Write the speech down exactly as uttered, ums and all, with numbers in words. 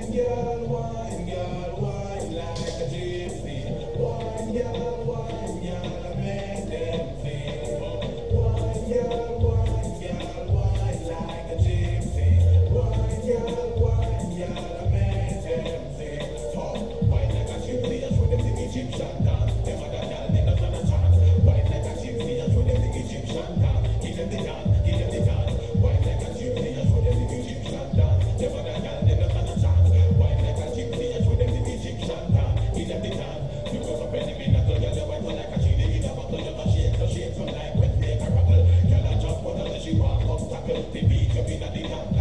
Wine, girl, wine, girl, wine like a gypsy. Wine, girl, wine, girl, make them feel. Wine, girl, wine, girl, wine like a gypsy. Wine, girl, wine, girl, make them feel. Oh, wine like a gypsy, that's what them the Egyptian dance. Them other girl, they don't stand a chance. Wine like a gypsy, that's what them the Egyptian dance. Give them the dance, give them the dance. Wine like a gypsy, that's what them the Egyptian dance. Them other girl, they don't stand a chance. Wine like a gypsy, that's what them the Egyptian dance. Give them the dance. You go up any minute, girl, you wine like a chili in a bottle. You don't shake, don't shake from like when they caracol. Girl, I jump on her, she walk up, tackle the beat, you be the dance.